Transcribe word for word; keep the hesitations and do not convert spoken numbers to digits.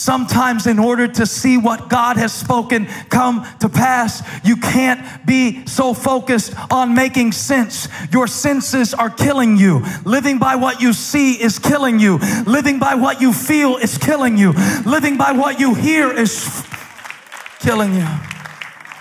Sometimes in order to see what God has spoken come to pass, you can't be so focused on making sense. Your senses are killing you. Living by what you see is killing you. Living by what you feel is killing you. Living by what you hear is killing you.